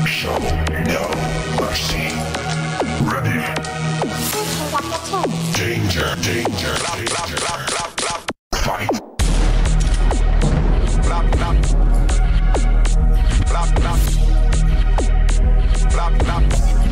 show no mercy. Ready. Danger, danger, danger. Fight. Blop, blop. Blop, blop. Blop, blop.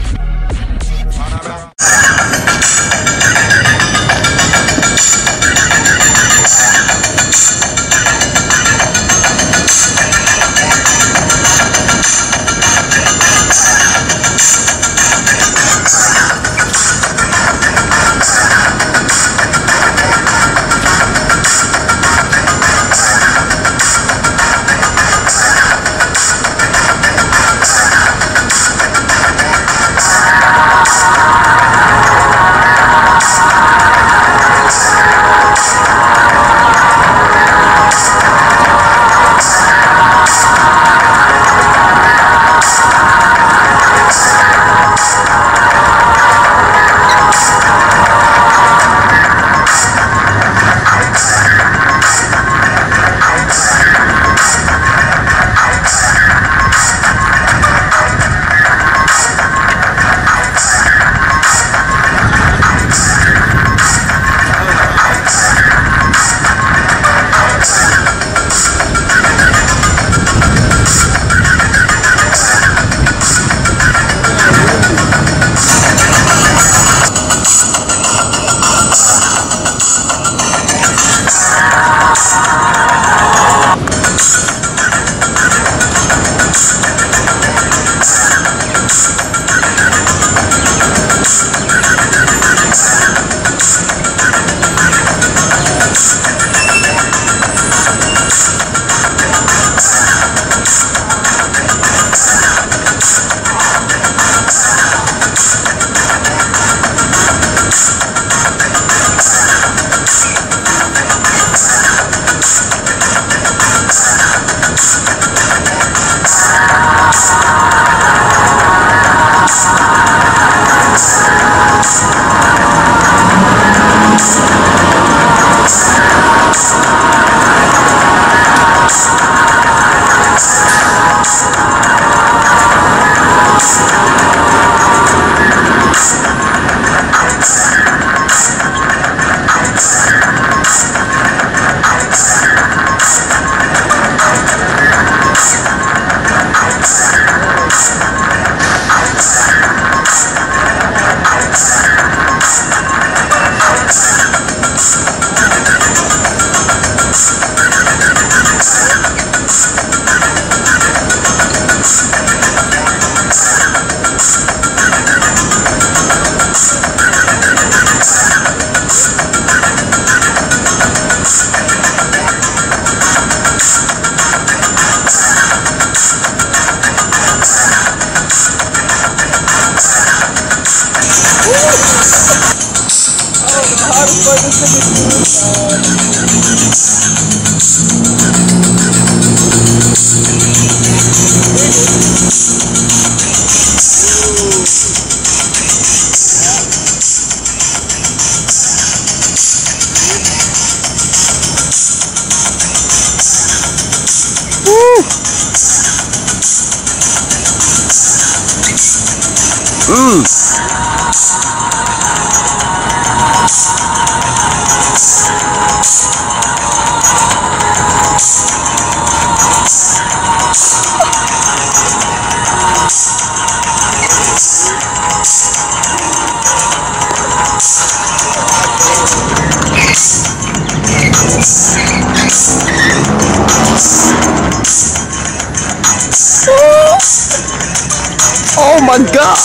Oh my God!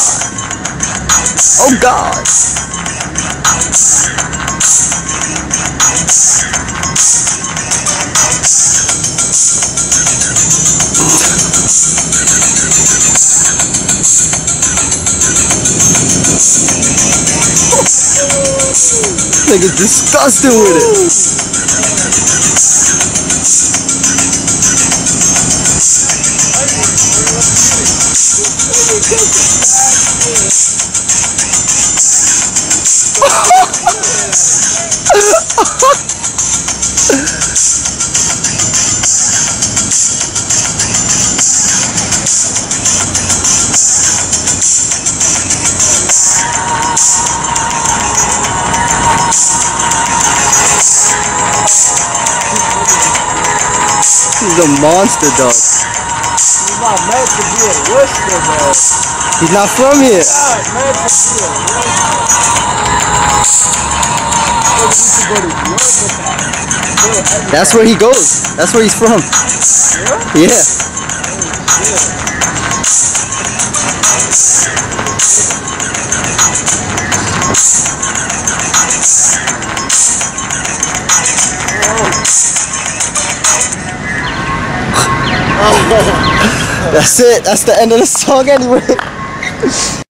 Oh God! Nigga's disgusting with it. He's a monster dog. He's not meant to be a Worcester, bro. He's not from here. He's not meant to be a Worcester. That's where he goes. That's where he's from. Yeah. That's it. That's the end of the song anyway.